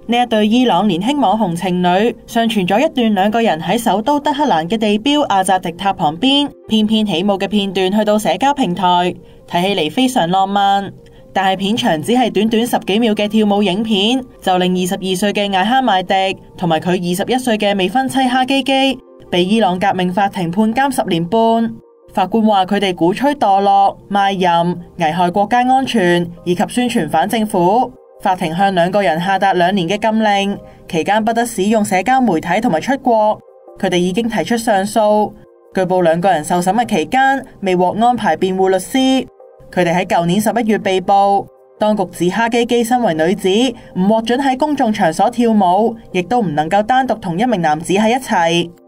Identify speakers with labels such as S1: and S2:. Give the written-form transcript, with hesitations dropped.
S1: 呢一對伊朗年輕網紅情侶上傳咗一段兩個人喺首都德黑蘭嘅地標阿扎迪塔旁邊翩翩起舞嘅片段去到社交平台，睇起嚟非常浪漫。但係片長只係短短10幾秒嘅跳舞影片，就令22歲嘅艾哈邁迪同埋佢21歲嘅未婚妻哈基基被伊朗革命法庭判監10年半。法官話佢哋鼓吹墮落、賣淫、危害國家安全以及宣傳反政府。法庭向兩個人下達2年嘅禁令，期間不得使用社交媒體同埋出國。佢哋已經提出上訴。據報兩個人受審嘅期間未獲安排辯護律師。佢哋喺舊年11月被捕。當局指哈基基身為女子，唔獲准喺公眾場所跳舞，亦都唔能夠單獨同一名男子喺一齊。